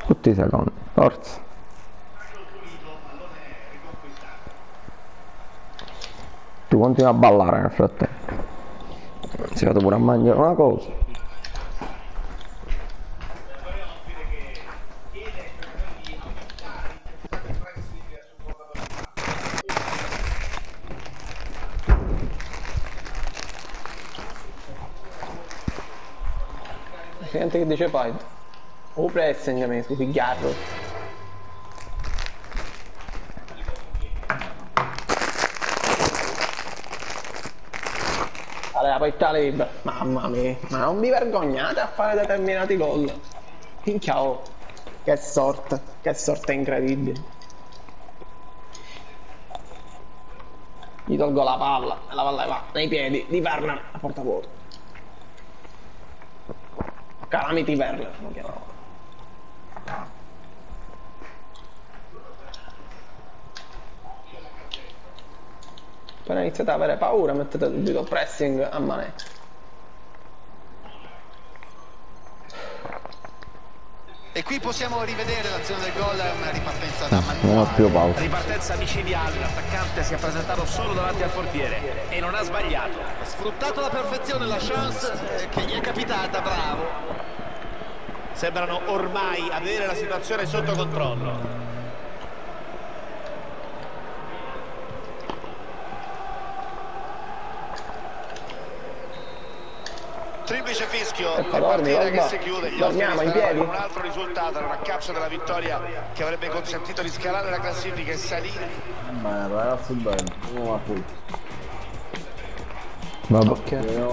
Tutti i secondi, forza. Tu continui a ballare nel frattempo. Si vado pure a mangiare una cosa. Gente che dice Python. O pressing mi su pigliarlo. Allora, poi Talib. Mamma mia, ma non vi vergognate a fare determinati gol? Minchia, oh. Che sorte incredibile. Gli tolgo la palla va nei piedi di Werner a porta vuota. Calamity Werner lo chiamavo. Appena iniziate ad avere paura mettete subito pressing a manetta. E qui possiamo rivedere l'azione del gol, una ripartenza da Non ho più manuale. pausa. Ripartenza micidiale, l'attaccante si è presentato solo davanti al portiere e non ha sbagliato. Ha sfruttato alla perfezione la chance che gli è capitata, bravo. Sembrano ormai avere la situazione sotto controllo. Triplice fischio, E una dormi, partita che Alba. si chiude, gli Dormiamo ospiti in speravano piedi. un altro risultato, era una capsula della vittoria che avrebbe consentito di scalare la classifica e salire. Bene ragazzi, bene, come va qui? Vabbè. Ok.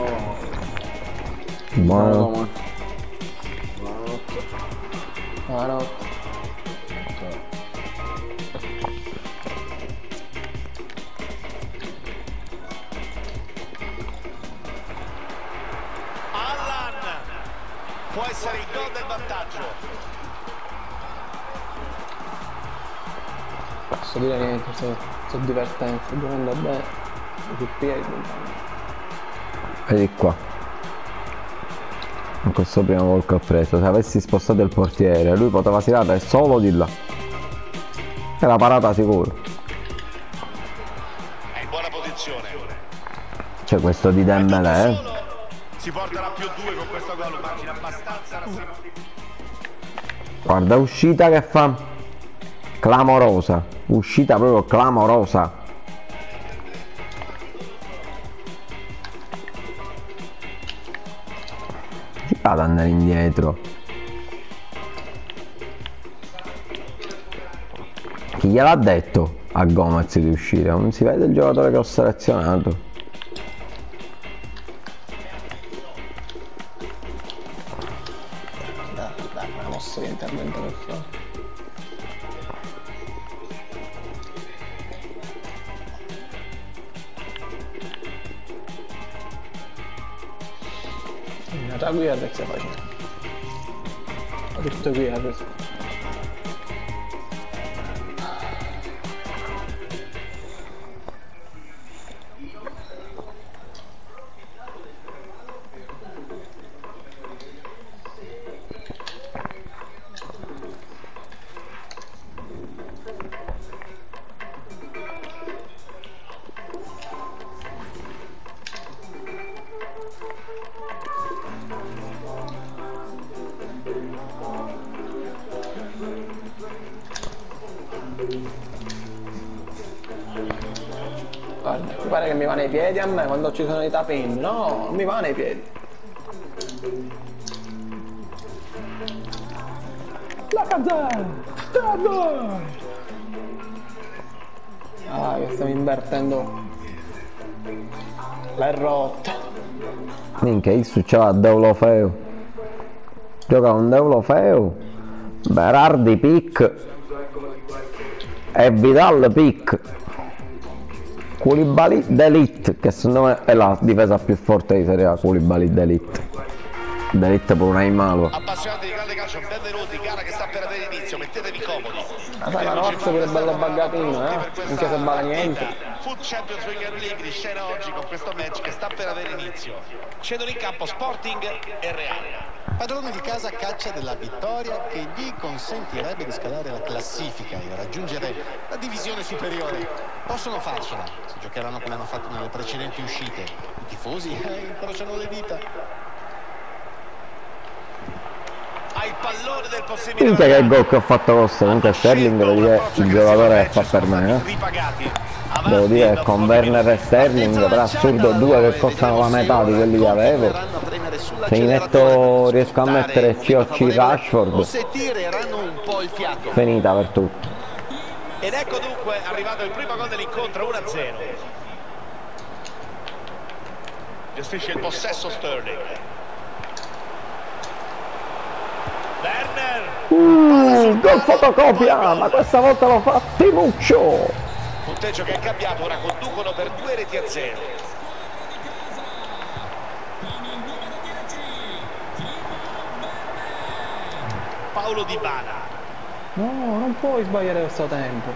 Buono. Buonanotte. Allan può essere il gol del vantaggio. Posso dire niente, sono divertente, sto giocando bene. Sul piedi. Vedi qua. In questo primo gol che ho preso, se avessi spostato il portiere, lui poteva tirare solo di là. Era parata sicuro. È in buona posizione. C'è questo di Dembélé, Si porterà più 2 con questo gol, un margine abbastanza rassicurante. Guarda uscita che fa. Clamorosa. Uscita proprio clamorosa. Si fa ad andare indietro. Chi gliel'ha detto a Gomez di uscire? Non si vede il giocatore che ho selezionato. Dai, una mossa di intervento per fare. Già qui che stai facendo? Ho tutto qui adesso. Guarda, mi pare che mi va nei piedi a me quando ci sono i tapin. No, non mi va nei piedi. La cazzata! Ah, che stiamo invertendo. L'è rotta. Minchia, il succedeva a Deulofeu. Gioca con Deulofeu, Berardi pick e Vidal pick. Koulibaly d'Elite, che secondo me è la difesa più forte di Serie A. Koulibaly d'Elite. Delitta pure una in malo. Appassionati di grande calcio, benvenuti, gara che sta per avere inizio, mettetevi comodi. Ma sai, la Rozzo pure è bello buggatino, minchia se vale niente. Food Champions Weekend League di scena oggi con questo match che sta per avere inizio. Scendono in campo Sporting e Real. Padrone di casa caccia della vittoria che gli consentirebbe di scalare la classifica e raggiungere la divisione superiore. Possono farcela, se giocheranno come hanno fatto nelle precedenti uscite. I tifosi incrociano le dita. Ha il pallone del possibile. Minchia che gol che ho fatto questo, comunque Sterling devo dire il giocatore che fa per me, Devo dire che con Werner e Sterling per assurdo due che costano la metà di quelli che avevo. Se mi metto, riesco a mettere C Rashford, finita per tutti. Ed ecco dunque arrivato il primo gol dell'incontro, 1-0. Gestisce il possesso Sterling. Werner. Gol fotocopia, ma questa volta lo fa Timuccio. Punteggio che è cambiato, ora conducono per 2-0. Paolo Dybala. No, non puoi sbagliare questo tempo.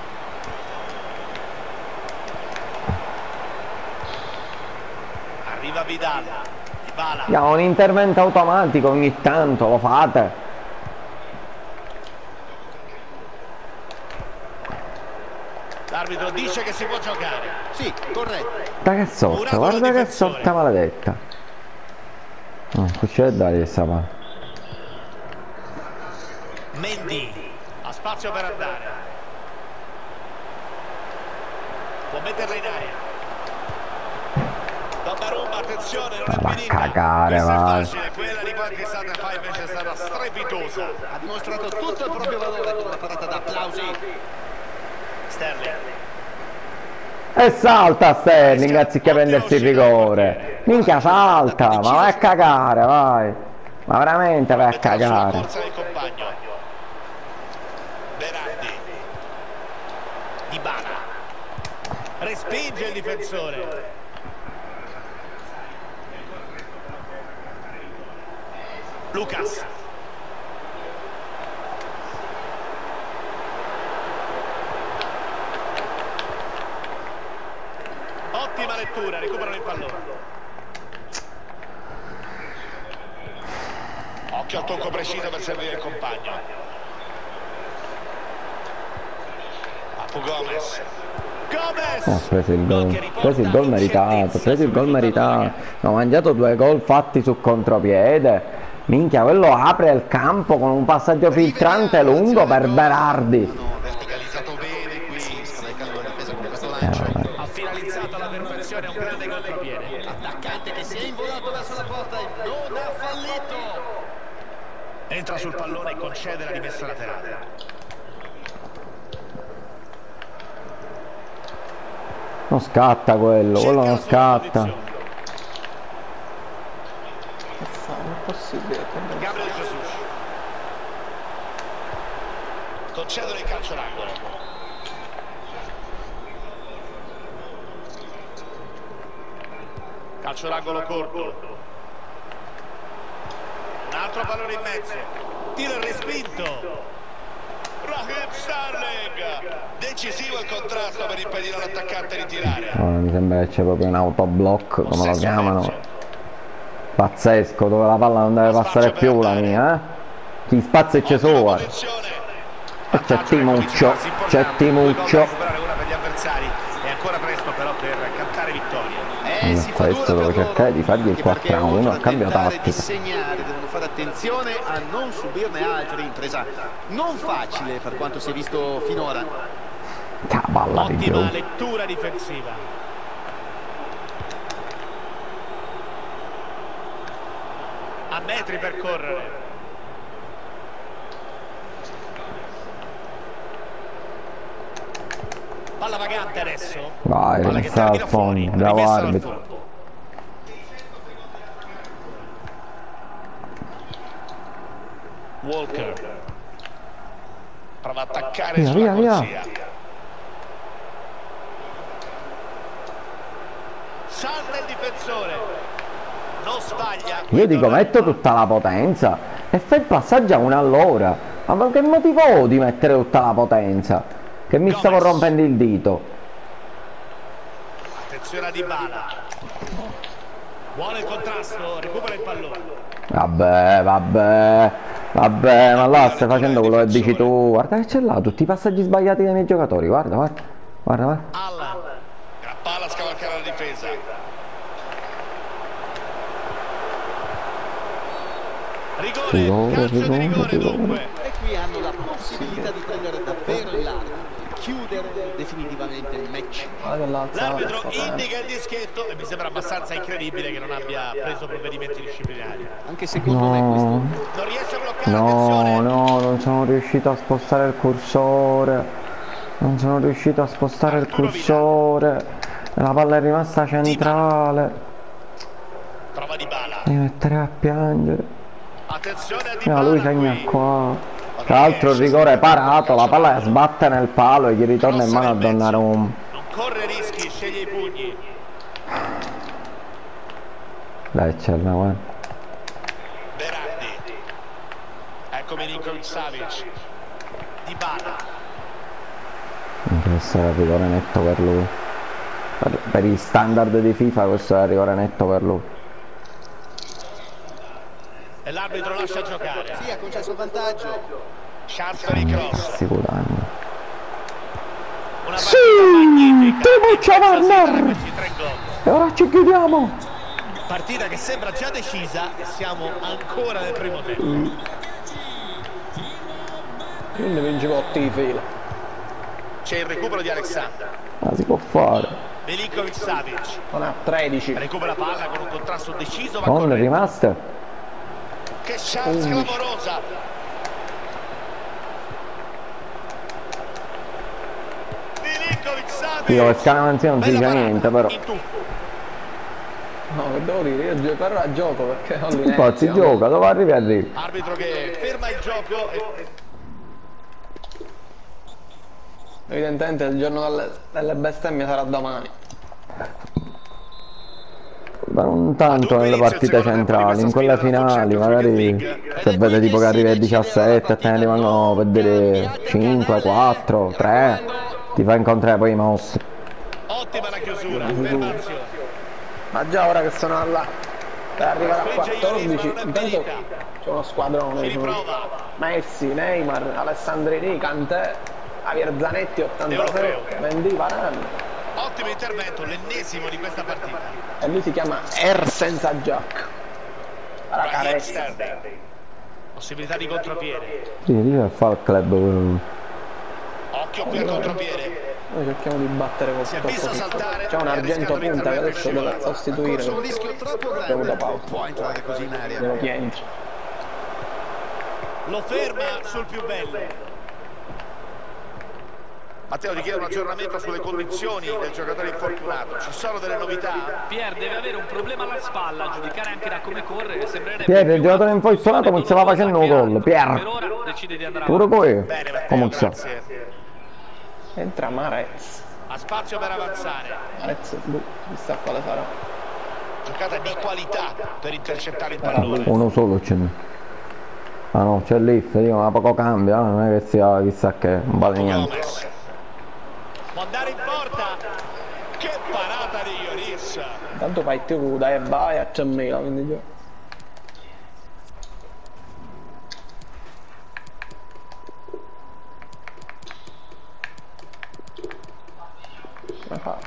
Arriva Vidal. Dybala. Un intervento automatico ogni tanto, lo fate. L'arbitro dice che si può giocare. Sì, corretto. Da che sorta, guarda che sorta maledetta. Qui c'è da dire sta parte. Mendy ha spazio per andare, può metterla in aria. Donnarumma, attenzione, non è finita. Cagare, vai. Quella di qualche istante fa invece è stata strepitosa. Ha dimostrato tutto il proprio valore con una parata d'applausi. Sterling. E salta Sterling anziché prendersi il rigore. Minchia salta, ma vai a cagare, vai. Ma veramente vai a cagare. Dybala respinge il difensore. Lucas. Ottima lettura, recuperano il pallone. Occhio al tocco preciso per servire il compagno. Apu Gomez. Ha preso il gol meritato, ha mangiato 2 gol fatti su contropiede. Minchia, quello apre il campo con un passaggio filtrante lungo per Berardi. Verticalizzato bene qui, sprecando la difesa con questo lancio. Ha finalizzato alla perfezione un grande contropiede. Attaccante che si è involato verso la porta e non ha fallito. Entra sul pallone e concede la rimessa laterale. Non scatta quello non scatta. Non è possibile. Gabriel Jesus. Concedono il calcio d'angolo. Calcio d'angolo corto. Un altro pallone in mezzo. Tiro respinto. Raheem Sterling. Decisivo il contrasto per impedire all'attaccante di tirare. Mi sembra che c'è proprio un autoblock, come lo chiamano. Pazzesco, dove la palla non deve passare più la mia, Chi spazza c'è sua. E c'è Timuccio, È ancora presto però per cantare vittoria. Questo devo cercare di fargli il 4-1 a cambio tattico. Devono fare attenzione a non subirne altri, impresa non facile per quanto si è visto finora. Palla di giù. Ottima lettura difensiva. A metri per correre. Palla vagante adesso. Vai, Palla che sta al termina fuori. fondo, bravo Rimessa al arbitro. fondo. Walker prova a attaccare sulla corsia. Salta il difensore. Non sbaglia. Io dico metto tutta la potenza e fai il passaggio a 1 all'ora. Ma che motivo ho di mettere tutta la potenza? Che mi stavo rompendo il dito. Attenzione a Dybala. Buono il contrasto, recupera il pallone. Vabbè, ma là stai facendo quello che dici tu. Guarda che c'è là, tutti i passaggi sbagliati dei miei giocatori. Guarda. Allan. Gran palla a scavalcare la difesa. Rigore, calcio di rigore dunque. E qui hanno la possibilità di prendere davvero il largo, chiudere definitivamente il match. L'arbitro indica il dischetto e mi sembra abbastanza incredibile che non abbia preso provvedimenti disciplinari. Anche secondo me questo Non riesce a bloccare, attenzione. No, non sono riuscito a spostare il cursore. La palla è rimasta centrale. Prova Dybala. Mi metterei a piangere. Attenzione a Dybala. Lui segna qua. Tra l'altro il rigore è parato, la palla sbatte nel palo e gli ritorna in mano a Donnarumma. Non corre rischi, sceglie i pugni. Dai, c'è la guarda. Berardi. Ecco Milinkovic-Savic. Dybala. Questo era il rigore netto per lui. Per i standard di FIFA questo è il rigore netto per lui. E l'arbitro lascia giocare. sì, ha concesso il vantaggio. Chance per il cross. Sicuramente. Una partita magnifica. Timuccia Werner! Questi 3 gol. E ora ci chiudiamo. Partita che sembra già decisa e siamo ancora nel primo tempo. Quindi vinci botti di fila. C'è il recupero di Alexander. Ma si può fare. Milinkovic-Savic. Non ha 13. Recupera palla con un contrasto deciso. Va Con correndo. rimaste. Che chance clamorosa. Milinkovic-Savic. Io scaramanzia non si dice niente però. In tuffo. No, che devo dire, io però gioco perché ho Tu poi si gioca, dove arrivi? Arbitro che ferma il gioco e... Evidentemente il giorno delle bestemmie sarà domani. Ma non tanto nelle partite centrali, in quelle finali magari se vede tipo che arrivi ai 17 e te ne rimangono per dire 5, 4, 3, ti fa incontrare poi i mostri. Ottima la chiusura, ferma azione. Ma già ora che sono alla... per arrivare a 14, intanto c'è uno squadrone. Si riprova. Messi, Neymar, Alessandrini, Kanté, Javier Zanetti 86, Mendy, Varane. Ottimo intervento, l'ennesimo di questa partita. E lui si chiama senza Jack. La Raheem carezza. Sterling. Possibilità di contropiede. Sì, io fa il club. Occhio qui al contropiede. Noi cerchiamo di battere Si è questo. visto saltare. C'è un argento punta che adesso deve sostituire. Corso un rischio troppo Abbiamo grande. da pausa. Può entrare così in aria. Devo che entri. Lo ferma sul più bello. Matteo, ti chiedo un aggiornamento sulle condizioni del giocatore infortunato. Ci sono delle novità? Pier deve avere un problema alla spalla, a giudicare anche da come corre, sembrerebbe Pier, il più giocatore una infortunato non stava facendo un gol. Per Pier, ora decide di andare pure avanti. poi. Bene, Matteo, Come sta? grazie. Entra Marez. Ha spazio per avanzare. Marez, chissà quale sarà. Giocata di qualità per intercettare il pallone. Uno solo ce n'è. Ah no, c'è l'IF, ma poco cambia, non è che sia chissà che, non vale niente. Gomez. Può andare in porta. Che parata di Lloris. Intanto fai tu, dai e vai a 100.000, quindi già. Come fa?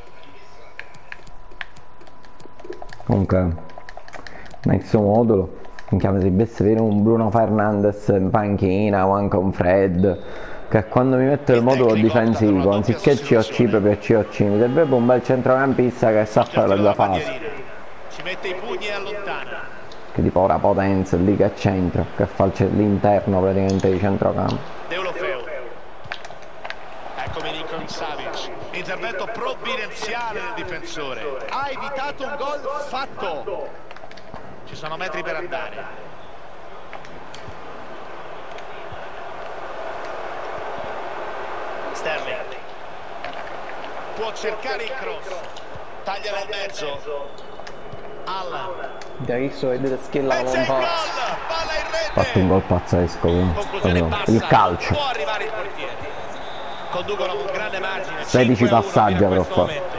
Comunque, Next modulo, minchia, mi si dovesse avere un Bruno Fernandes in panchina o anche un Fred, che quando mi metto il modulo difensivo, anziché COC proprio COC, mi serve un bel centrocampista che sa fare la sua fase, Ci mette i pugni e allontana. che tipo ora Potenza lì che c'entra, che fa l'interno praticamente di centrocampo. Deulofeu. Ecco Milinkovic-Savic. Intervento provvidenziale del difensore. Ha evitato un gol fatto. Ci sono metri per andare. Sterling. Può cercare il cross. Taglia nel mezzo. Allan. Hai visto che dite skill alla Mezza in pompa? gol, palla in rete. Ha fatto un gol pazzesco. Conclusione bassa, Il calcio. può arrivare il portiere. Conducono con grande margine. 16 5-1 passaggi fino a avrò questo fatto. momento.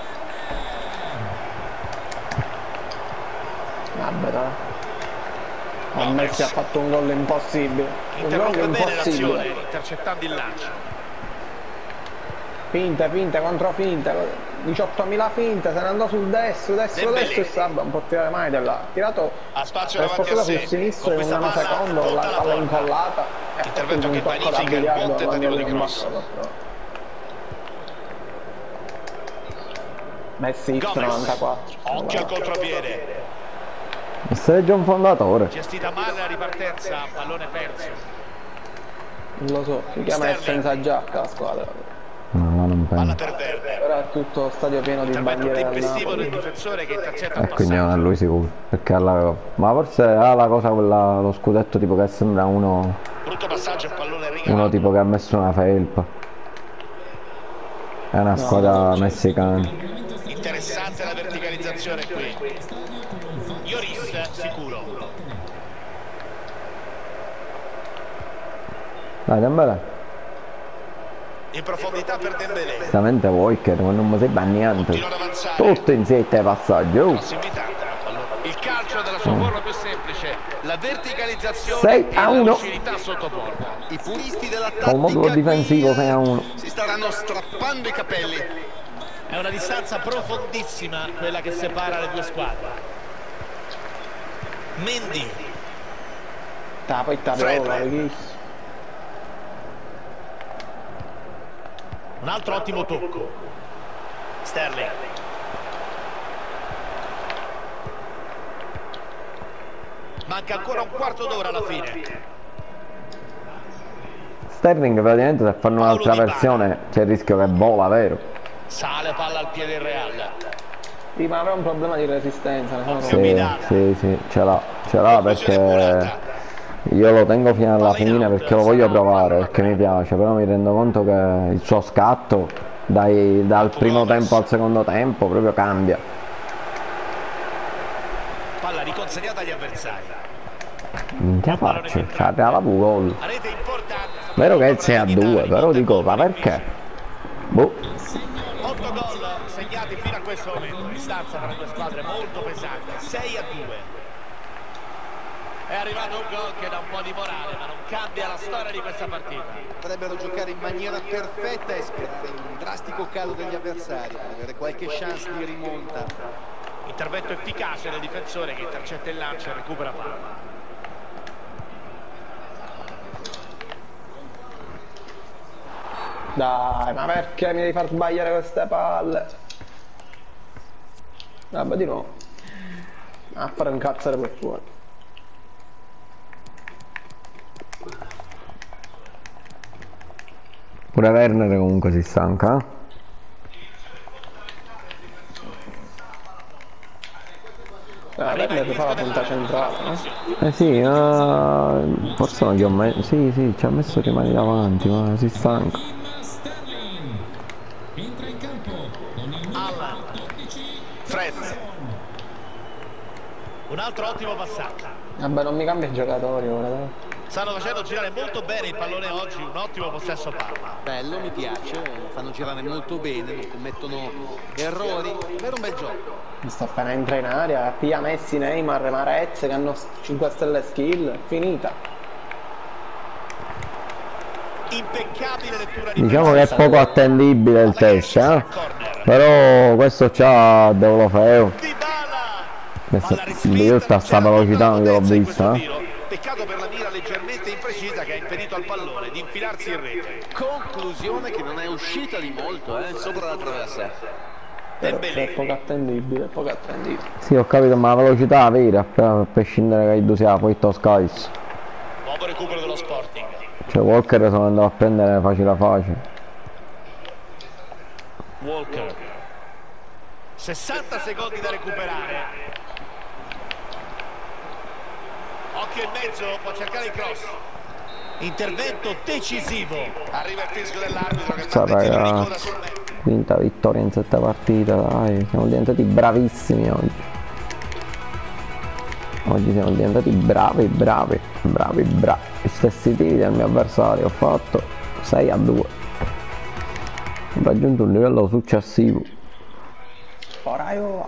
Vabbè dai. Messi ha fatto un gol impossibile. Un gol Interrompe bene impossibile. l'azione, intercettando il lancio. Finte, contro finte. 18.000 finte, se ne andò sul destro e Sabba non può tirare mai da là. Ha tirato Ha spazio per davanti a fortuna sé. sul sinistro Con in questa un palla nanosecondo con la tutta palla porta. incollata. E Intervento un che tocco da vanifica il biliardo buon tentativo di quando cross. Messi X Gomez. 94. Occhio al contropiede. Sei già un fondatore. Gestita male la ripartenza, pallone perso. Non lo so, si chiama Sterling. senza giacca la squadra. No, ma non Palla penso. per Verde. Ora è tutto stadio pieno di Intervento bandiere del tempestivo del Napoli. difensore che intercetta il E quindi non è passaggio. lui sicuro. Perché ha la... Ma forse ha la cosa quella, lo scudetto tipo che sembra uno Brutto passaggio, il pallone rigalato. tipo che ha messo una felpa. È una squadra messicana. Interessante la verticalizzazione qui. Lloris sicuro. Dai, Dembélé. In profondità per Dembélé. Veramente Walker, ma non mi sembra niente. Continua ad avanzare. Tutto in 7 passaggi. Prossimità. Il calcio della sua forma più semplice, la verticalizzazione 6 e a la 1. lucidità sotto porta. I puristi della Con modulo tattica difensivo qui, 6 a 1. si staranno strappando i capelli. È una distanza profondissima quella che separa le due squadre. Mendy, Poi Fred. Fred. un altro ottimo tocco. Sterling. Manca ancora un quarto d'ora alla fine. Sterling praticamente se fanno un'altra versione c'è il rischio che vola, vero? Sale palla al piede il Real. Sì, ma avrà un problema di resistenza. Ne sono Sì, convinto. sì, ce l'ha perché io lo tengo fino alla fine perché lo voglio provare, perché mi piace, però mi rendo conto che il suo scatto dal primo tempo al secondo tempo proprio cambia. Palla riconsegnata agli avversari. Minchia faccio, c'ha la gol. La rete importante. Vero che è il 6 a 2, però dico, ma perché? Boh. 8 gol segnati fino a questo momento. Distanza tra le due squadre molto pesante. 6 a 2. È arrivato un gol che dà un po' di morale, ma non cambia la storia di questa partita. Potrebbero giocare in maniera perfetta e sperare in un drastico calo degli avversari per avere qualche chance di rimonta. Intervento efficace del difensore che intercetta il lancio e recupera palla. Dai, ma perché mi devi far sbagliare queste palle? Vabbè, di nuovo. A fare un cazzare per fuori. Pure Werner comunque si stanca, eh? Werner fa la punta centrale, no? Eh sì, forse non gli ho messo. Sì, ci ha messo le mani davanti, ma si stanca. Allan. Fred. Un altro ottimo passaggio. Vabbè, non mi cambia i giocatori ora, dai. Stanno facendo girare molto bene il pallone oggi, un ottimo possesso palla. Bello, mi piace, fanno girare molto bene, non commettono errori, davvero un bel gioco. Mi sto appena entra in aria, Pia, Messi, Neymar, Marez che hanno 5 stelle skill, finita. Impeccabile lettura di Diciamo che è poco attendibile il test, eh? Però questo c'ha Deulofeu. Io a sta velocità non gliel'ho vista, eh? Peccato per la mira leggermente imprecisa che ha impedito al pallone di infilarsi in rete. Conclusione che non è uscita di molto, sopra la traversa. Dembélé. È poco attendibile, poco attendibile. Sì, ho capito, ma la velocità vera, a prescindere che i due sia poi Toscais. Nuovo recupero dello Sporting. Cioè Walker sono andato a prendere facile facile. Walker. 60 secondi da recuperare. Occhio in mezzo, può cercare il cross. Intervento decisivo. Arriva il fischio dell'arbitro che Ciao manda il tiro di coda ragazzi, sul netto. quinta vittoria in 7 partite, dai, siamo diventati bravissimi oggi. Oggi siamo diventati bravi. Gli stessi tiri del mio avversario, ho fatto 6-2. Ho raggiunto un livello successivo. Ora io...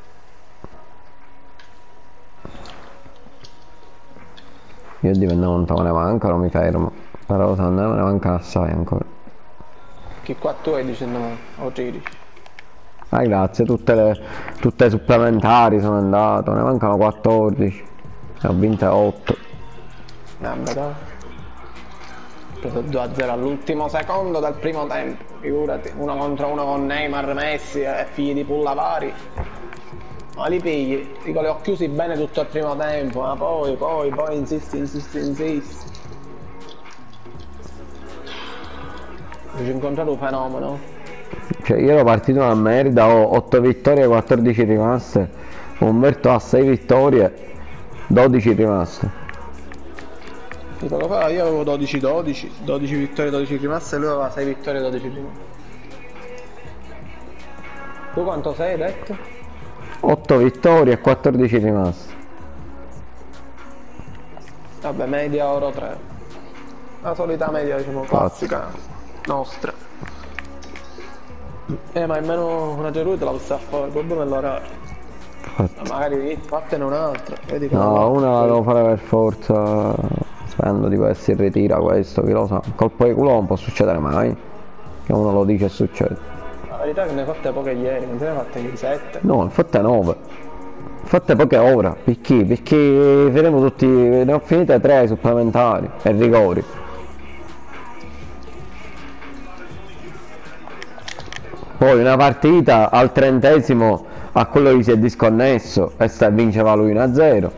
Io dipende quanto me ne manca, non mi fermo. Però secondo me ne manca assai ancora. Che qua tu hai 19 o 13? Ah, grazie, tutte supplementari sono andato, ne mancano 14. Ne ho vinte 8. Vabbè, dai. Ho preso 2-0 all'ultimo secondo del primo tempo, figurati, 1 contro 1 con Neymar, Messi e figli di Pullavari. Ma li pigli, dico li ho chiusi bene tutto il primo tempo, ma poi insisti. Ho incontrato un fenomeno. Cioè io ero partito da merda, ho 8 vittorie e 14 rimaste. Umberto ha 6 vittorie, 12 rimaste. Dico, io avevo 12 vittorie, 12 rimaste e lui aveva 6 vittorie e 12 rimaste. Tu quanto sei, hai detto? 8 vittorie e 14 rimaste. Vabbè, media oro 3. La solita media, diciamo, classica nostra. Ma almeno una geruita la posso fare, il problema è l'orario. Magari fattene un'altra. No, una la devo fare per forza. Spendo di che si ritira questo, chi lo sa. Colpo di culo non può succedere mai. Che uno lo dice e succede. La verità è che ne hai fatte poche ieri, non te ne hai fatte 7. No, ne ho fatte 9. Fatte poche ora. Perché? Perché faremo tutti. Ne ho finite 3 supplementari e rigori. Poi una partita al 30° a quello che si è disconnesso e vinceva lui 1-0.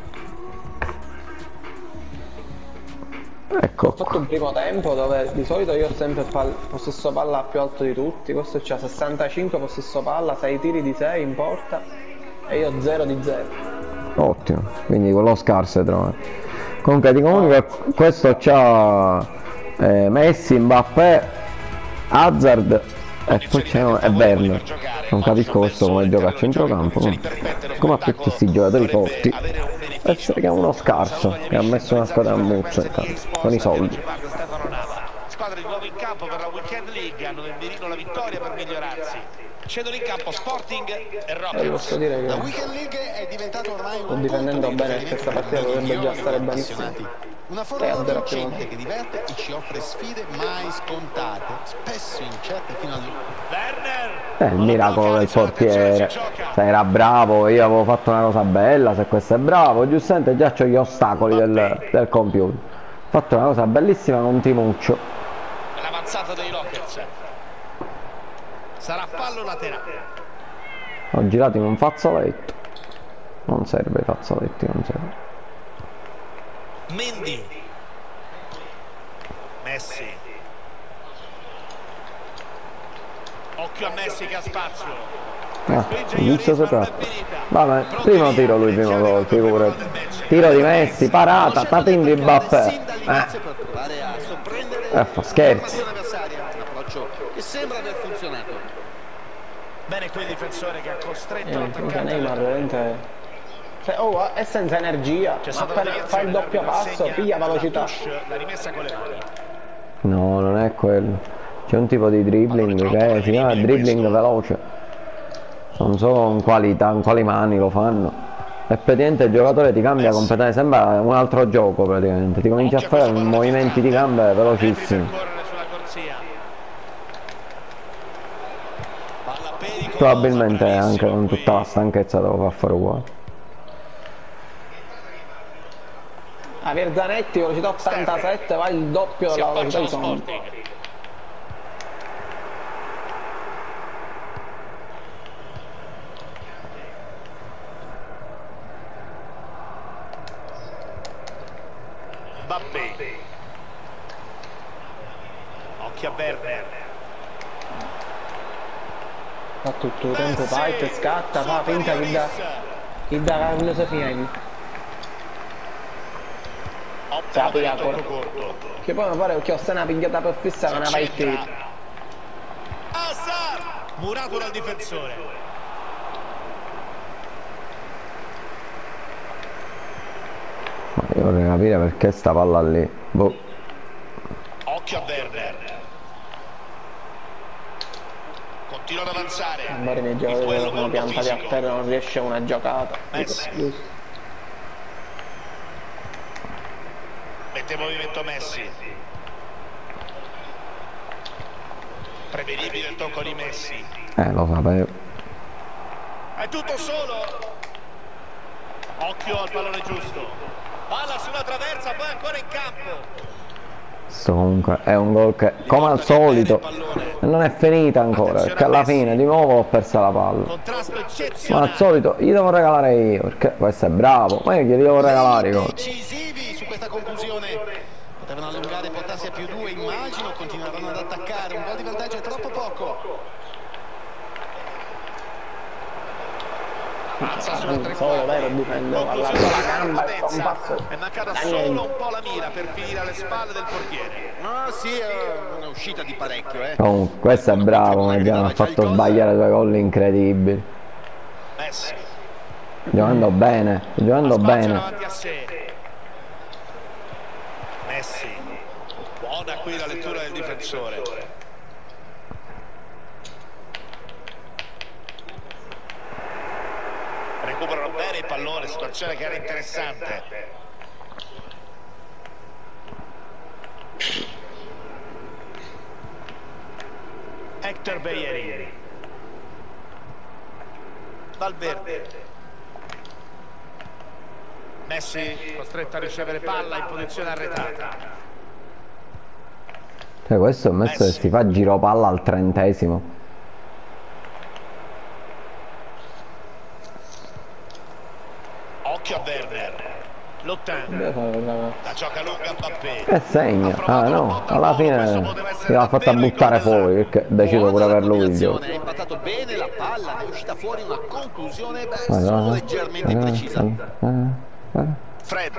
Ecco. Ho fatto un primo tempo dove di solito io ho sempre possesso palla più alto di tutti, questo c'ha 65 possesso palla, 6 tiri di 6 in porta e io 0 di 0. Ottimo, quindi quello scarso trovo. Comunque ti comunico che questo c'ha Messi, Mbappé, Hazard e poi c'è Werner. Non capisco questo come gioca a centrocampo, come a tutti questi giocatori forti. Essere che è uno scarso che ha messo una squadra a muzzo con i soldi. Squadra di nuovo in campo per la Weekend League, hanno nel mirino la vittoria per migliorarsi. Scendono in campo Sporting e Rockets. Posso dire che La Weekend League è diventato ormai sto difendendo bene, questa partita dovrebbe già stare benissimo. Una formula vincente che diverte e ci offre sfide mai scontate, spesso incerte fino al... Werner! Il miracolo del portiere. Se era bravo, io avevo fatto una cosa bella, se questo è bravo, giustamente già c'ho gli ostacoli del computer. Ho fatto una cosa bellissima con Timuccio. L'avanzata dei Rockets. Sarà fallo laterale. Ho girato in un fazzoletto. Non serve i fazzoletti, non serve. Mendy. Messi. Occhio a Messi che ha spazio. Giusto sopra. Vabbè, primo tiro lui, primo gol, figurati. Tiro di Messi, parata, tatin di Mbappé. Scherzi. Che sembra aver funzionato. Bene quel difensore che ha costretto l'attaccante. Neymar veramente... è senza energia, appena fa il doppio passo, piglia velocità. La rimessa con le mani. No, non è quello. C'è un tipo di dribbling che si chiama dribbling veloce. Non so con quali mani lo fanno. E praticamente il giocatore ti cambia completamente, sembra un altro gioco praticamente. Ti comincia a fare movimenti di gambe velocissimi. Probabilmente anche con tutta la stanchezza devo fare uguale. Zanetti, velocità 87, va il doppio della velocità di Son. Mbappé. Occhio a Werner. Fa tutto il tempo, parte, scatta, fa finta che dà la filosofia. Che poi mi pare che ho se una pigliata per fissa che ne vai te. Hazard, murato dal difensore. vorrei capire perché sta palla lì. Boh. Occhio a Werner. Continua ad avanzare. Magari nei giocatori sono piantati a terra, non riesce una giocata. Messi. Mette in movimento Messi. Prevedibile il tocco di Messi. Lo sapevo. È tutto solo. Occhio al pallone giusto. Palla sulla traversa, poi ancora in campo. Questo comunque è un gol che, come al solito, non è finita ancora, perché alla fine di nuovo ho persa la palla. Contrasto Ma eccezionale. al solito gli devo regalare io, perché questo è bravo, ma io gli devo regalare i gol. Decisivi su questa conclusione. Potevano allungare e portarsi a +2, immagino, continueranno ad attaccare. Un gol di vantaggio è troppo poco. Alza sulla tre Solo quarti. vero difende, Conclusione allarga la di gamba e potenza. compasso. È mancata Da solo niente. un po' la mira per finire alle spalle del portiere. Ma sì, è una uscita di parecchio, Comunque, questo è bravo, Megano, ha fatto sbagliare 2 gol incredibili. Messi. Giocando bene, giocando Spazio bene. davanti a sé. Messi. Buona qui la lettura del difensore. Recuperano bene il pallone, situazione che era interessante. Hector Bellerin. Valverde. Messi costretto a ricevere palla in posizione arretata. Cioè, questo è un mezzo che si fa giro palla al 30°. Occhio a Werner. L'Ottan. La gioca lunga Mbappé. E segna. Ah no, alla fine l'ha fatta buttare fuori, perché decido pure per lui il gioco. Ha impattato bene la palla, ne è uscita fuori una conclusione solo leggermente imprecisa. Fred.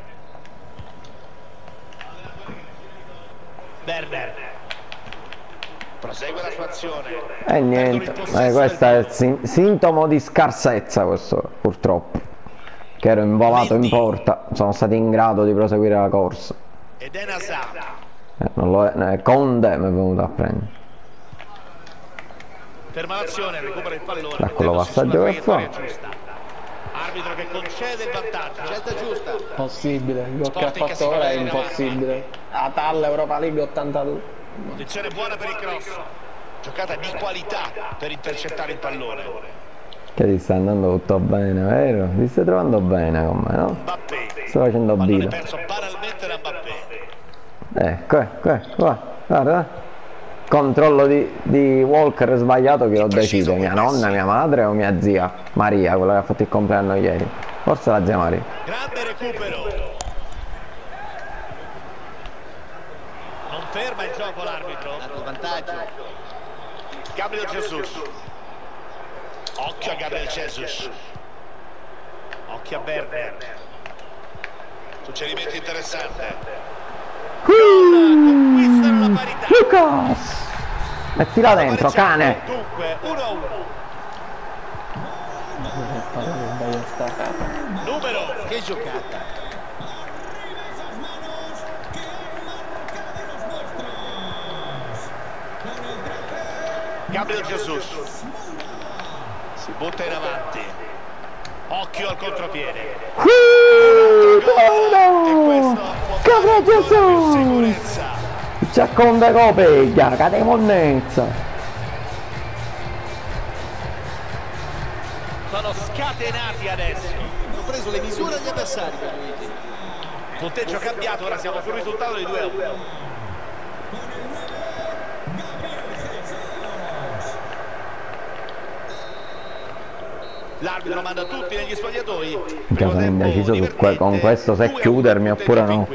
Werner. Prosegue la sua azione. E niente, questo è il sintomo di scarsezza, questo purtroppo. Che ero involato in porta, sono stato in grado di proseguire la corsa. Ed è Hazard. Non lo è, Conde mi è venuto a prendere. Ferma l'azione, recupera il pallone. Da quello mettendosi passaggio sulla che fa. traiettoria giusta. Arbitro che concede il vantaggio. Scelta giusta. Possibile, il gol che ha Sporting che si fatto ora è va bene impossibile. La Talla Europa League 82. Posizione buona per il cross. Giocata di qualità per intercettare il pallone. Che ti sta andando tutto bene, vero? Ti stai trovando bene con me, no? Mbappé. Sto facendo Pallone bile. perso banalmente da Mbappé. Guarda. Controllo di Walker sbagliato, chi lo decide? Mia nonna, mia madre o mia zia Maria, quella che ha fatto il compleanno ieri? Forse la zia Maria. Grande recupero. Non ferma il gioco l'arbitro. Dato il vantaggio. Gabriel Jesus. Occhio a Gabriel Jesus. Occhio a Werner. Suggerimento interessante. Conquistano la parità. Lucas! Mettila dentro, cane! Dunque 1-1. Numero. Che giocata. Gabriel Jesus. Si butta in avanti. Occhio al contropiede. Gabriel Jesus! Sicurezza. C'è Conde Copeglia, cade monnezza! Sono scatenati adesso. Hanno preso le misure agli avversari per Luigi. Punteggio cambiato, ora siamo sul risultato di 2-1. L'arbitro manda tutti negli spogliatoi. Mica sono indeciso su con questo se chiudermi oppure no.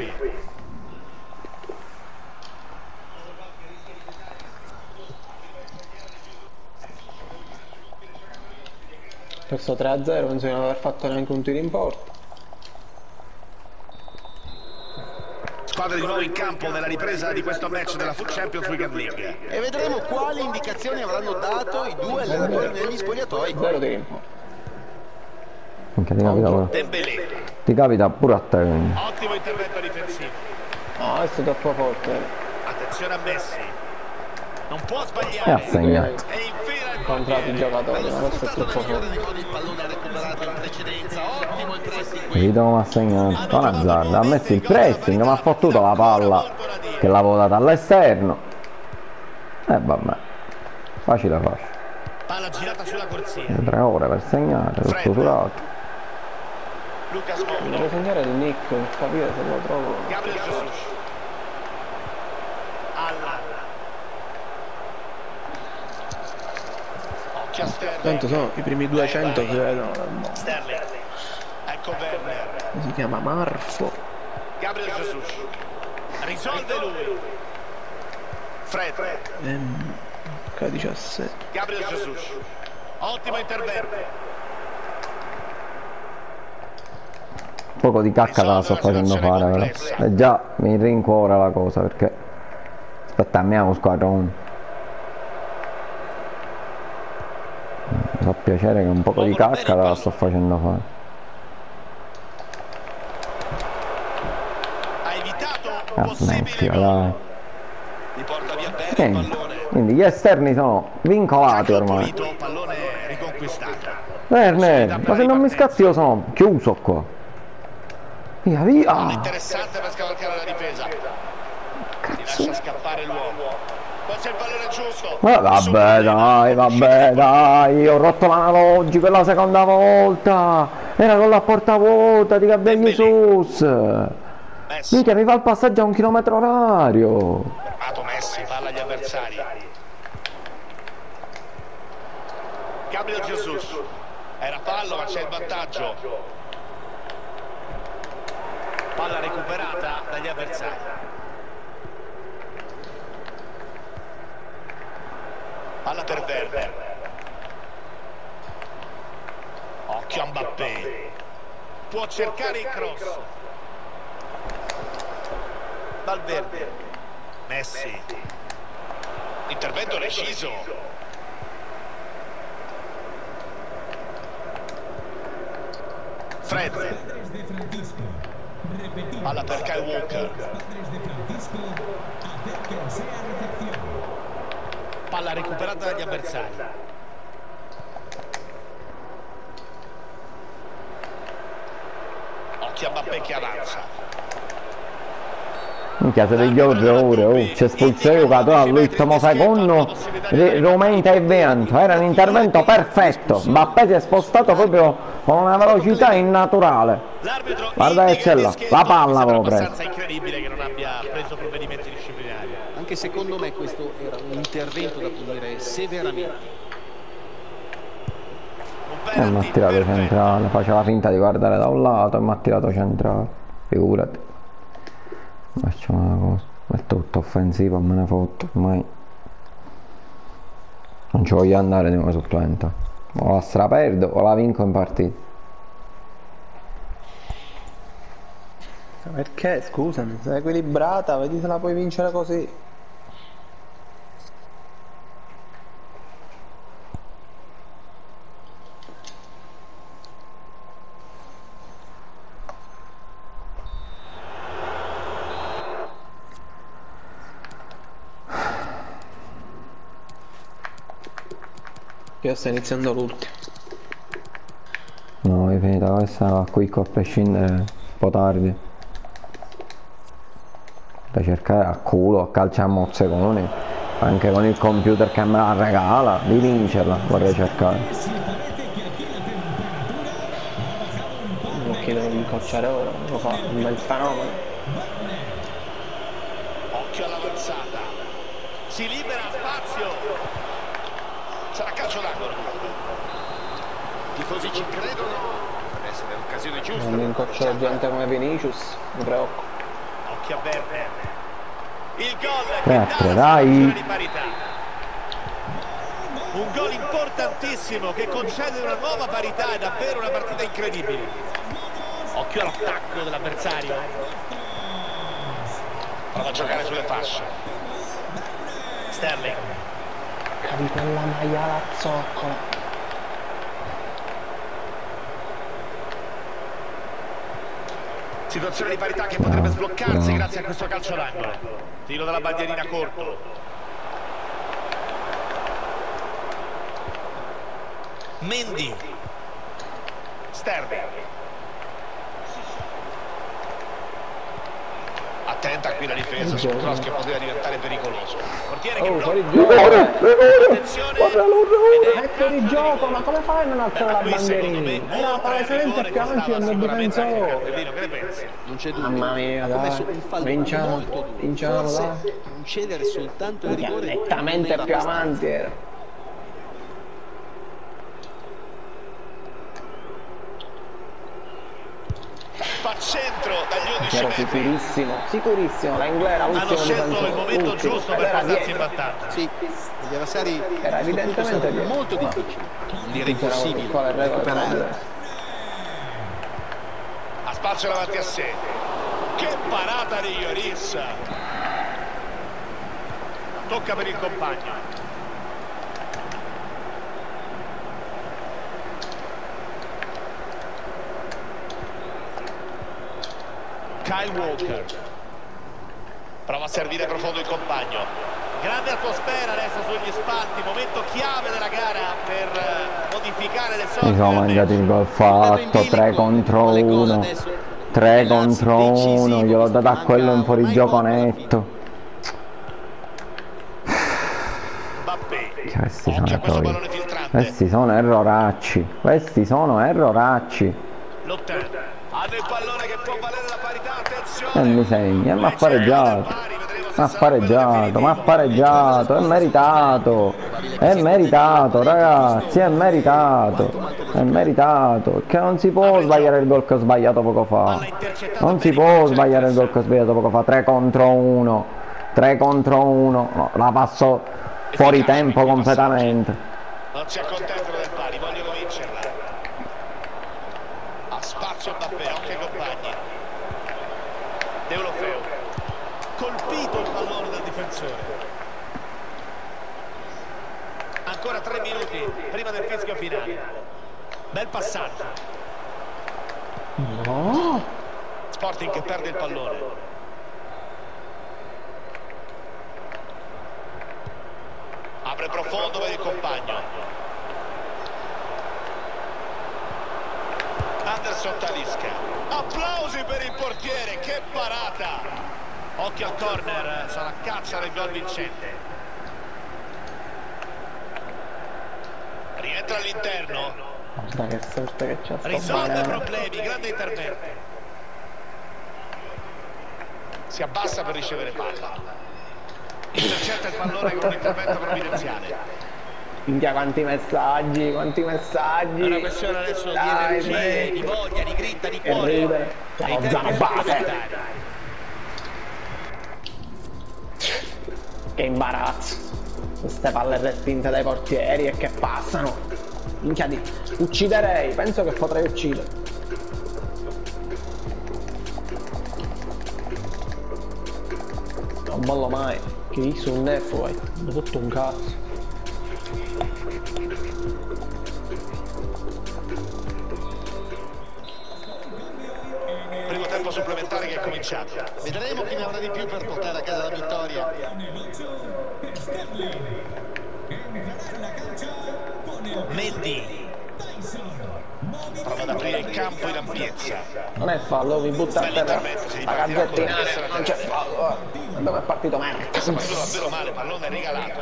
Questo 3-0 penso di non aver fatto neanche un tiro in porta. Squadra di nuovo in campo nella ripresa di questo match della Foot Champions Weekend League. E vedremo quali indicazioni avranno dato i due allenatori negli spogliatoi. 0 tiri in porta. ti capita pure. Dembélé. Ti capita pure a te, quindi. Ottimo intervento difensivo. No, è stato troppo forte. Attenzione a Messi. Non può E ha sbagliare. segnato. E infila il Comprati i giocatori, ma questo è troppo forte. Il pallone recuperato in precedenza, ottimo il pressing. Vedi come ha segnato? Con azzardo. Ha messo il pressing, ma ha fottuto la palla che l'avevo data all'esterno. E vabbè. Facile facile. Palla girata sulla corsia. 3 ore per segnare, tutto surato. Lucas Moura. Devo segnare il nick, per capire se lo trovo. Gabriel Jesus. Allan. Occhio a Sterling. Tanto sono i primi 200 che vedono. Sterling. Ecco Werner. Si chiama Marfo. Gabriel Jesus. Risolve lui. Fred. K17. Gabriel Jesus. Ottimo intervento. Poco di cacca la sto facendo fare però. E già mi rincuora la cosa perché aspetta, a me è uno squadrone. Mi fa piacere che un poco di cacca la sto facendo fare. Ha evitato un Smettila, possibile dai. gol. Li porta via bene il Niente. pallone. Quindi gli esterni sono vincolati ormai. Pulito, pallone riconquistato. Werner, ma se non mi scatti io sono chiuso qua. Via via. Interessante per scavalcare la difesa. Lascia scappare l'uomo. Poi c'è il pallone giusto. Ma vabbè dai, ho rotto la mano oggi per la seconda volta. Era con la porta vuota di Gabriel Jesus. Messi. Mica mi fa il passaggio a 1 chilometro orario. Fermato Messi, palla agli avversari. Gabriel Jesus. Era fallo ma c'è il vantaggio. Palla recuperata dagli avversari. Palla per Werner. Occhio a Mbappé. Può cercare il cross. Valverde. Messi. Intervento deciso. Fred. Palla per Kyle Walker. Palla recuperata dagli avversari. Occhio a Mbappé che avanza. Minchia, se degli orrori, c'è espulsione giocatore all'ultimo secondo, Romenta e Vento, era un intervento perfetto, Mbappé si è spostato proprio con una velocità innaturale. Guarda che c'è là, la palla avevo preso. È abbastanza incredibile che non abbia preso provvedimenti disciplinari. Anche secondo me questo era un intervento da punire severamente. Mi ha tirato centrale, faceva finta di guardare da un lato e mi ha tirato centrale, figurati. Facciamo una cosa, è tutto offensivo, me ne fotto, ormai non ci voglio andare di nuovo su 30, o la straperdo o la vinco in partita. Perché, scusami, sei equilibrata, vedi se la puoi vincere così. Io sto iniziando l'ultimo. No, è finita questa qui a prescindere, un po' tardi. Da cercare a culo, a calci a mozzeconi, anche con il computer che me la regala, di vincerla vorrei cercare. Non chiedo di incocciare ora, lo fa un bel fenomeno. Occhio all'avanzata. Si libera spazio. Sarà calcio d'angolo. I tifosi ci credono. Deve essere l'occasione giusta. Non incoccio gente come Vinicius, mi preoccupo. Occhio a Werner. Il gol che 3-3, dà la dai. situazione di parità. Un gol importantissimo che concede una nuova parità, è davvero una partita incredibile. Occhio all'attacco dell'avversario. Prova a giocare sulle fasce. Sterling. Di quella maiala zoccola. Situazione di parità che potrebbe sbloccarsi grazie a questo calcio d'angolo. Tiro della bandierina corto. Mendy. Sterling. Attenta qui la difesa sul cross che poteva diventare pericoloso. Portiere che fuori blocca. gioco. Attenzione. È fuori gioco, ma come fai a non alzare la bandierina? Era palesemente più avanti del difensore. Che ne pensi? Non c'è dubbio. Mamma mia, Ha dai. commesso un fallo Vinciamo, molto duro. vinciamo, Forse dai. concedere soltanto il rigore Nettamente non era più abbastanza. avanti era. Fa centro dagli 11 Ero metri. sicurissimo, sicurissimo, l'Inglese era Hanno ultimo scelto il difensore, momento ultimo, giusto ed per era portarsi in dietro. vantaggio. Sì, gli avversari Era evidentemente sono dietro. molto difficili, non dire impossibile Quale regola recuperare. era? Ha spazio davanti a sé. Che parata di Lloris. Tocca per il compagno. Kyle Walker. Prova a servire profondo il compagno. Grande atmosfera adesso sugli spalti. Momento chiave della gara per modificare le sorti. Mi sono del mangiato match. il gol fatto, 3 contro 1. 3 contro 1, gliel'ho dato a quello in fuorigioco netto. Mbappé. Questi Occhio a sono questo errori. pallone filtrante. Questi sono erroracci. Questi sono erroracci. Lotten. Hanno il pallone che può valere la parità. Attenzione. E mi segna, ma ha pareggiato. Ma ha pareggiato, ma ha pareggiato, è meritato. È meritato, ragazzi, è meritato. È meritato. Che non si può sbagliare il gol che ho sbagliato poco fa. Non si può sbagliare il gol che ho sbagliato poco fa. 3 contro 1. 3 contro 1. No, la passo fuori tempo completamente. Non si accontentano del pari, vogliono vincerla. Ha spazio Mbappé, occhio ai compagni. Deulofeu. Colpito il pallone dal difensore. Ancora 3 minuti prima del fischio finale. Bel passaggio. No! Sporting che perde il pallone. Apre profondo per il compagno. Anderson Talisca. Applausi per il portiere, che parata! Occhio al corner, sarà caccia del gol vincente. Rientra all'interno. Guarda che sorte che c'ha sto Risolve i banano. problemi, grande intervento. Si abbassa per ricevere palla. Intercetta il pallone con un intervento provvidenziale. Minchia quanti messaggi, quanti È una messaggi. questione adesso di Dai, energie, dai. di voglia, di grinta, di Che cuore. ride. Dei La tempi zampate. supplementari. Che imbarazzo. Queste palle respinte dai portieri e che passano. Minchia di... Ucciderei, penso che potrei uccidere. Non mollo mai. Che io sul nef, vai. Mi ho fatto un cazzo. Primo tempo supplementare che è cominciato. Vedremo chi ne avrà di più per portare a casa la vittoria. Mendy prova ad aprire il campo in ampiezza. Non è fallo, mi butta a terra. La gazzettina, non c'è fallo. Dove è partito merda? Sta partendo davvero male, pallone regalato.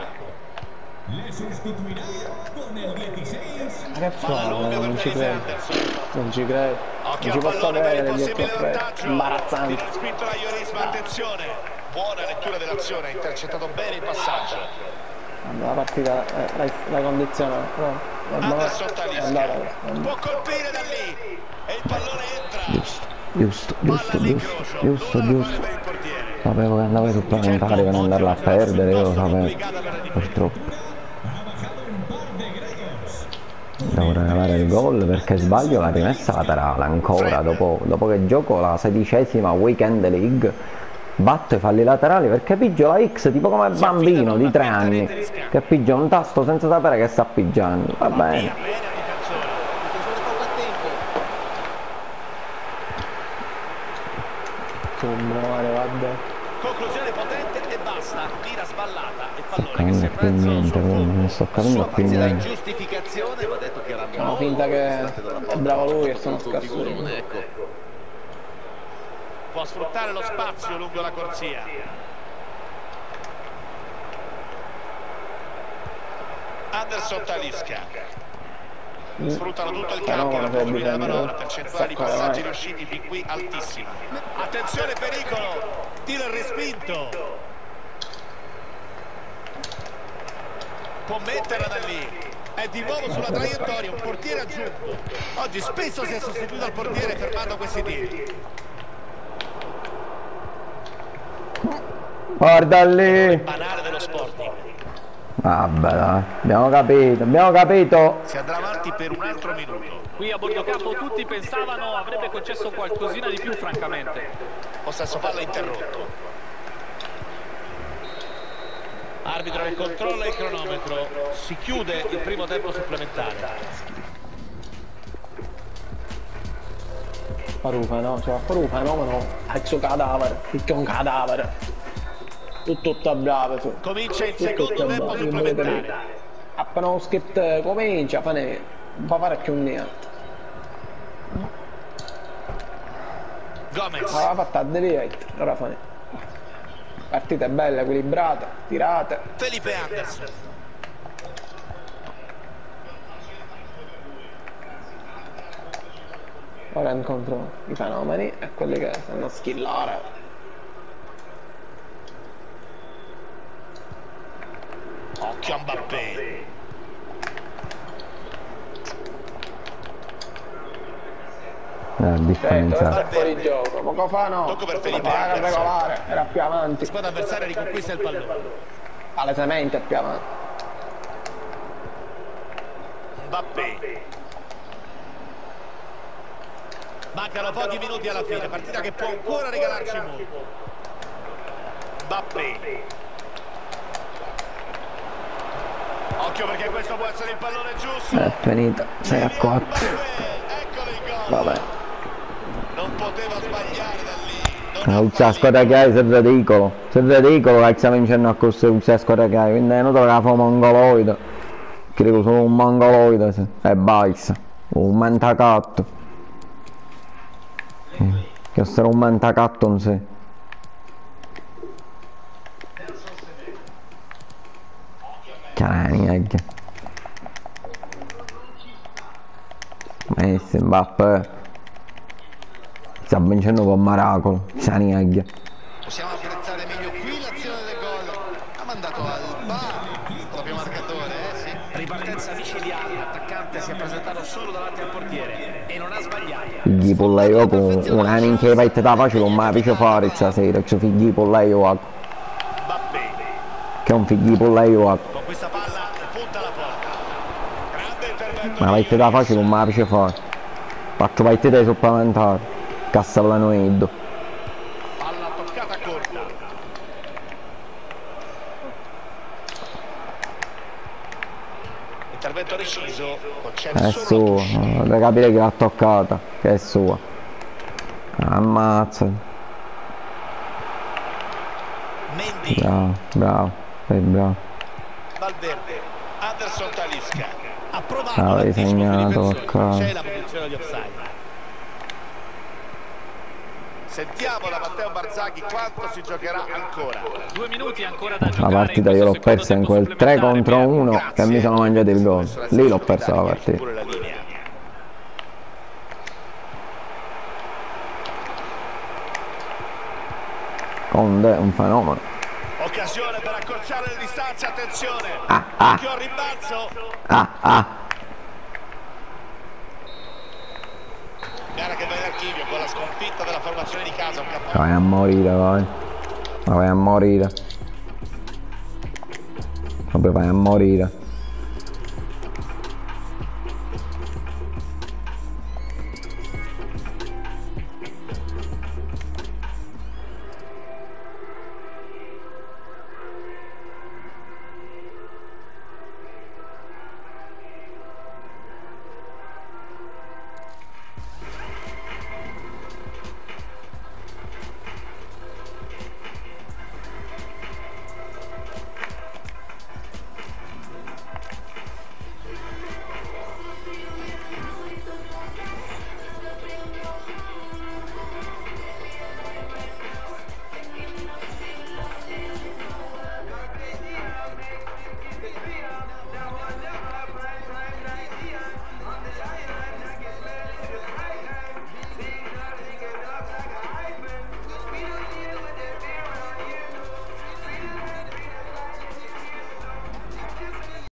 Ma che fallo? Lunga per Non ci Dennis credo. Anderson. Non ci credo. Occhio Non ci al posso pallone per il credere gli occhi possibile a freddo. vantaggio. Imbarazzante. Tiro spinto da Lloris, ma attenzione. Buona lettura dell'azione, ha intercettato bene il passaggio. La partita la condiziona. Anderson È Talisca. andata. Può colpire da lì. E il pallone entra. Giusto, Palla giusto, all'incrocio. giusto, giusto, Nulla da fare giusto. per il portiere. Sapevo che andava ai supplementari per andarla a perdere, io lo sapevo. Complicata per la difesa. Purtroppo. Devo regalare il gol perché sbaglio la rimessa laterale ancora dopo che gioco la 16ª Weekend League. Batto i falli laterali perché piggio la X tipo come bambino di 3 anni che pigia un tasto senza sapere che sta pigiando. Va bene. Bene al difensore. Il difensore poco a tempo. male, guarda. Conclusione potente e basta. Mira sballata e pallone che Non sembra più niente, non sto capendo più la niente. giustificazione va detto che erano Facciamo finta che è bravo lui e sono scarsoni. ecco. Può sfruttare lo spazio lungo la corsia. Anderson Talisca. Sfruttano tutto il campo e la costruzione della manovra, percentuale di passaggi riusciti fin qui altissima. Attenzione, pericolo, tiro e respinto. Può metterla da lì, è di nuovo sulla traiettoria, un portiere aggiunto. Oggi spesso si è sostituito al portiere fermando questi tiri. Guarda lì! Banale dello Sporting. Vabbè dai, abbiamo capito. Si andrà avanti per un altro minuto. Qui a bordo campo tutti pensavano avrebbe concesso qualcosina di più, francamente. Possesso palla interrotto. Arbitro che controlla il cronometro. Si chiude il primo tempo supplementare. Farufa, no? Cioè, Farufa, no? Faccio cadavere, perché è un cadavere. Tutto bravo su. Comincia il secondo tempo supplementare. Appena uno skip comincia, non può fare più niente. Gomez. Ma l'ha fatta a diretta, ora fa. Partite belle, equilibrate, tirate. Felipe Anderson. Ora incontro i fenomeni e quelli che sanno skillare. Occhio a Mbappé. Differenza. Sta fuori gioco, poco fa no. Tocco per Felipe Era Anderson. regolare, era più avanti. La squadra avversaria riconquista il pallone. Palesemente più avanti. Mbappé. Mancano pochi minuti alla fine, partita che può ancora regalarci molto. Mbappé. Occhio perché questo può essere il pallone giusto. È finita, 6 a 4. Eccolo il gol. Vabbè. Non poteva sbagliare da lì. Non la squadra che hai, sei ridicolo che stiamo vincendo a costo di la squadra che hai, quindi non dovrà fare un mongoloide. Credo solo un mongoloide e basta. Un mentacatto. Che sarà un mentacatto in sé. Caniag. Messi, Mbappé. Sta vincendo con miracolo. Caniag. Possiamo apprezzare meglio qui l'azione del gol. Ha mandato al bar il proprio marcatore, sì. Ripartenza micidiale, l'attaccante si è presentato solo davanti al portiere e non ha sbagliato. Figli pollai con una minchia di da facile, ma la fece fare stasera, che figli pollai Mbappé. che è un figli pollai Con questa palla punta alla porta. Grande intervento. ma la da facile, ma la fece fare. Faccio partite supplementari, cassa planoid. Palla toccata corta. Intervento deciso. È sua, da capire che l'ha toccata, che è sua. Ammazza. Mendy. Bravo, sei bravo. Valverde. Anderson Talisca. Ha provato Avevi segnato, l'anticipo. ok. C'è la posizione di offside. Sentiamo da Matteo Barzaghi quanto si giocherà ancora. 2 minuti ancora da giocare. La partita io l'ho persa in quel 3 contro 1 che mi sono mangiato il gol. Lì l'ho persa la partita. Pure la linea. Conde è un fenomeno. Occasione per accorciare le distanze, attenzione. Ah. Occhio al rimbalzo. Gara che va in archivio con la sconfitta della formazione di casa. Un campionato. Vai a morire, vai. Vai a morire. Proprio vai a morire.